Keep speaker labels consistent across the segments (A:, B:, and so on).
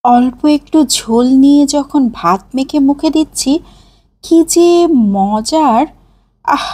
A: অল্প একটু ঝোল নিয়ে যখন ভাত মেখে মুখে দিচ্ছি, কি যে মজার! আহ!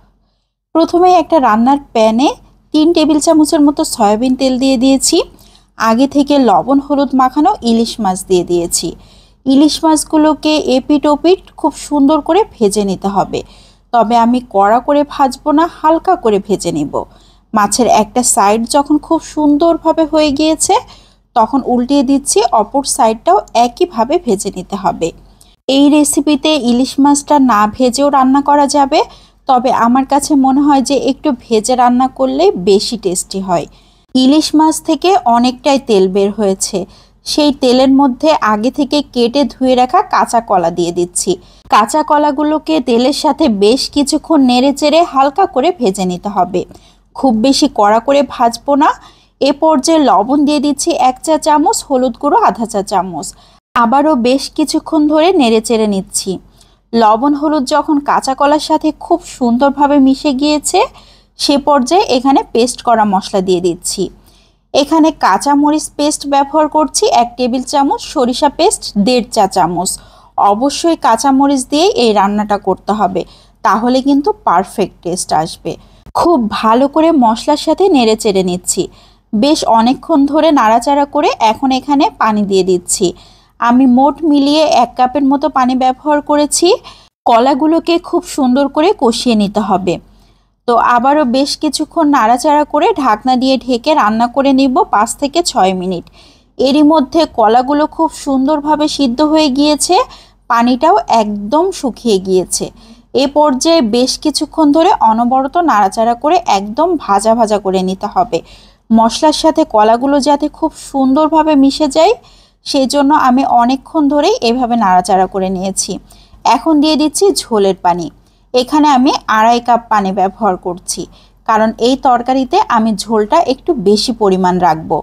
A: প্রথমে একটা রান্নার প্যানে ৩ টেবিল চামচের মতো সয়াবিন তেল দিয়ে দিয়েছি। আগে থেকে লবণ হলুদ মাখানো ইলিশ মাছ দিয়ে দিয়েছি। ইলিশ মাছগুলোকে এপিট ওপিট খুব সুন্দর করে ভেজে নিতে হবে। তবে আমি কড়া করে ভাজবো না, হালকা করে ভেজে নেব। মাছের একটা সাইড যখন খুব সুন্দরভাবে হয়ে গিয়েছে, তখন উল্টিয়ে দিচ্ছি, অপর সাইডটাও একইভাবে ভেজে নিতে হবে। এই রেসিপিতে ইলিশ মাছটা না ভেজেও রান্না করা যাবে, তবে আমার কাছে মনে হয় যে একটু ভেজে রান্না করলে বেশি টেস্টি হয়। ইলিশ মাছ থেকে অনেকটাই তেল বের হয়েছে। সেই তেলের মধ্যে আগে থেকে কেটে ধুয়ে রাখা কাঁচা কলা দিয়ে দিচ্ছি। কাঁচা কলাগুলোকে তেলের সাথে বেশ কিছুক্ষণ নেড়ে চেড়ে হালকা করে ভেজে নিতে হবে। খুব বেশি কড়া করে ভাজবো না। এ পর্যায়ে লবণ দিয়ে দিচ্ছি 1 চা চামচ, হলুদ গুঁড়ো আধা চা চামচ। আবারও বেশ কিছুক্ষণ ধরে নেড়ে চেড়ে নিচ্ছি। লবণ হলুদ যখন কাঁচা কলার সাথে খুব সুন্দরভাবে মিশে গিয়েছে, সে পর্যায়ে এখানে পেস্ট করা মশলা দিয়ে দিচ্ছি। এখানে কাঁচা মরিচ পেস্ট ব্যবহার করছি 1 টেবিল চামচ, সরিষা পেস্ট 1.5 চা চামচ। অবশ্যই কাঁচা মরিচ দিয়ে এই রান্নাটা করতে হবে, তাহলে কিন্তু পারফেক্ট টেস্ট আসবে। খুব ভালো করে মশলার সাথে নেড়ে চেড়ে নিচ্ছি। বেশ অনেকক্ষণ ধরে নাড়াচাড়া করে এখন এখানে পানি দিয়ে দিচ্ছি। আমি মোট মিলিয়ে 1 কাপের মতো পানি ব্যবহার করেছি। কলাগুলোকে খুব সুন্দর করে কষিয়ে নিতে হবে। তো আবারও বেশ কিছুক্ষণ নাড়াচাড়া করে ঢাকনা দিয়ে ঢেকে রান্না করে নিব 5 থেকে 6 মিনিট। এরই মধ্যে কলাগুলো খুব সুন্দরভাবে সিদ্ধ হয়ে গিয়েছে, পানিটাও একদম শুকিয়ে গিয়েছে। এ পর্যায়ে বেশ কিছুক্ষণ ধরে অনবরত নাড়াচাড়া করে একদম ভাজা ভাজা করে নিতে হবে। মশলার সাথে কলাগুলো যাতে খুব সুন্দরভাবে মিশে যায়, সেই জন্য আমি অনেকক্ষণ ধরেই এভাবে নাড়াচাড়া করে নিয়েছি। এখন দিয়ে দিচ্ছি ঝোলের পানি। এখানে আমি 2.5 কাপ পানি ব্যবহার করছি, কারণ এই তরকারিতে আমি ঝোলটা একটু বেশি পরিমাণ রাখবো।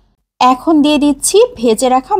A: এখন দিয়ে দিচ্ছি ভেজে রাখা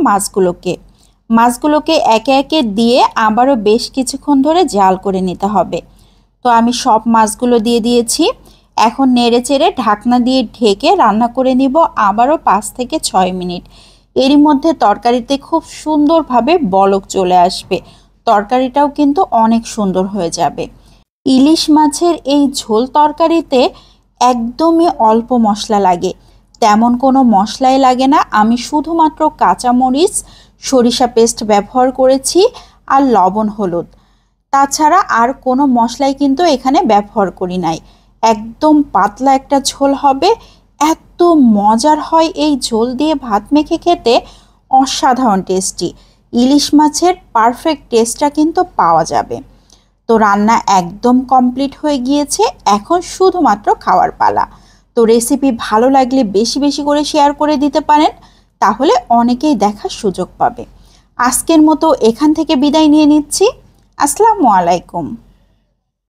A: মাছগুলোকে একে একে দিয়ে আবারও বেশ কিছুক্ষণ ধরে জাল করে নিতে হবে। তো আমি সব মাছগুলো দিয়ে দিয়েছি। এখন নেড়ে চেড়ে ঢাকনা দিয়ে ঢেকে রান্না করে নিব আবারও 5 থেকে 6 মিনিট। এরই মধ্যে তরকারিতে খুব সুন্দরভাবে বলক চলে আসবে। তরকারিটাও কিন্তু অনেক সুন্দর হয়ে যাবে। ইলিশ মাছের এই ঝোল তরকারিতে একদমই অল্প মশলা লাগে, তেমন কোনো মশলাই লাগে না। আমি শুধুমাত্র কাঁচামরিচ, সরিষা পেস্ট ব্যবহার করেছি আর লবণ হলুদ। তাছাড়া আর কোনো মশলাই কিন্তু এখানে ব্যবহার করি নাই। একদম পাতলা একটা ঝোল হবে। এত মজার হয় এই ঝোল দিয়ে ভাত মেখে খেতে, অসাধারণ টেস্টি। ইলিশ মাছের পারফেক্ট টেস্টটা কিন্তু পাওয়া যাবে। তো রান্না একদম কমপ্লিট হয়ে গিয়েছে, এখন শুধুমাত্র খাওয়ার পালা। তো রেসিপি ভালো লাগলে বেশি বেশি করে শেয়ার করে দিতে পারেন, তাহলে অনেকেই দেখার সুযোগ পাবে। আজকের মতো এখান থেকে বিদায় নিয়ে নিচ্ছি। আসসালামু আলাইকুম।